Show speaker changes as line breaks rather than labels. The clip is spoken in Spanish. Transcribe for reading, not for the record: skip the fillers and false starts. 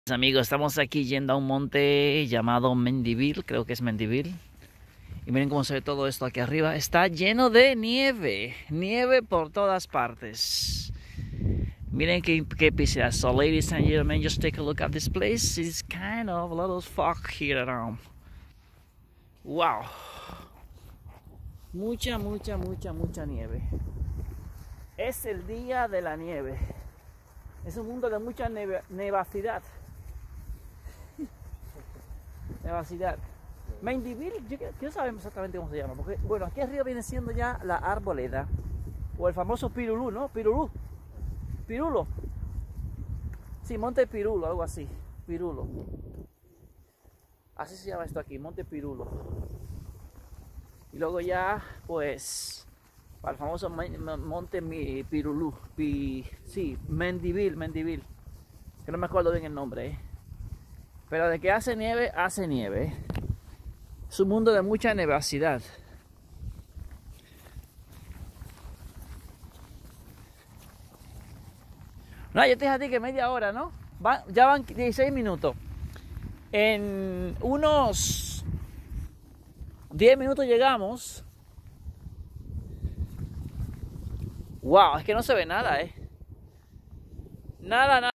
Amigos, estamos aquí yendo a un monte llamado Mendivil, creo que es Mendivil. Y miren cómo se ve todo esto aquí arriba. Está lleno de nieve, nieve por todas partes. Miren qué piscina. So ladies and gentlemen, just take a look at this place. It's kind of a little fog here around. Wow. Mucha nieve. Es el día de la nieve. Es un mundo de mucha nevacidad. Nevacidad. Mendivil, yo sabemos exactamente cómo se llama, porque bueno, aquí arriba viene siendo ya la Arboleda, o el famoso Pirulú, ¿no? Pirulo. Sí, Monte Pirulo, algo así, Pirulo. Así se llama esto aquí, Monte Pirulo. Y luego ya, pues, para el famoso Monte Pirulú, sí, Mendivil, que no me acuerdo bien el nombre, Pero de que hace nieve, hace nieve. Es un mundo de mucha nevacidad. No, yo te dije a ti que media hora, ¿no? Ya van 16 minutos. En unos 10 minutos llegamos. Wow, es que no se ve nada, Nada.